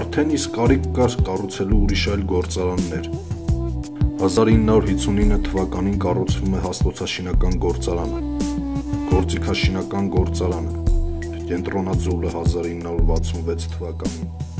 Արդեն իսկ կարիք կար կառուցելու ուրիշ այլ գործարաններ։ 1959 թվականին կառուցվում է հաստոցաշինական գործարանը, գործիքաշինական գործարանը, կենտրոնաձուլը 1966 թվականին։